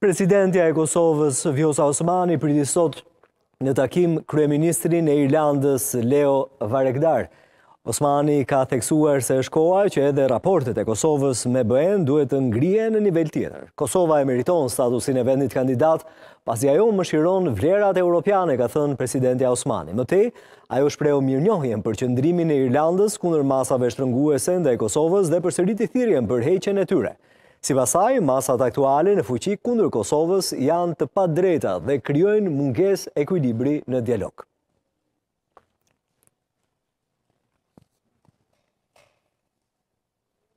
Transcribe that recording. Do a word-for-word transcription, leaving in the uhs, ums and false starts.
Presidentja e Kosovës, Vjosa Osmani, priti sot në takim kryeministrin e Irlandës, Leo Varadkar. Osmani ka theksuar se është koha që edhe raportet e Kosovës me bërën duhet të ngrihen në nivel tjetër. Kosova e meriton statusin e vendit kandidat, pasi ajo mëshiron vlerat europiane, ka thënë presidentja Osmani. Më tej, ajo shpreu mirënjohjen për qëndrimin e Irlandës kundër masave shtrënguese ndaj Kosovës dhe përsëriti thirrjen për heqjen e tyre. Sipas saj, masat aktuale në fuqi kundër Kosovës janë të padrejta dhe krijojnë mungesë ekuilibri në dialog.